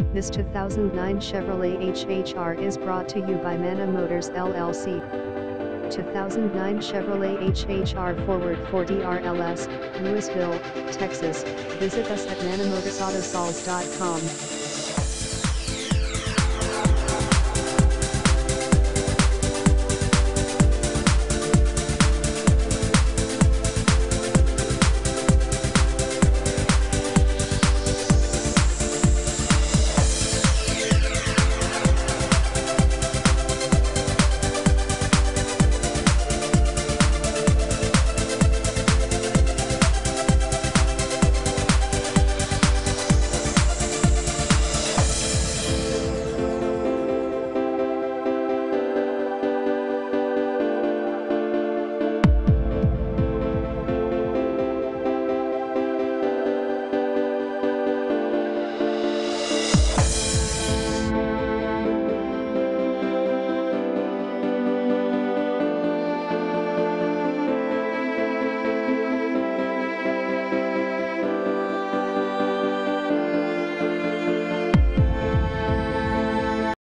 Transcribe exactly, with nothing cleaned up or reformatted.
This two thousand nine Chevrolet H H R is brought to you by Manna Motors L L C. two thousand nine Chevrolet H H R Forward four D R L S, Louisville, Texas. Visit us at manna motors auto sols dot com.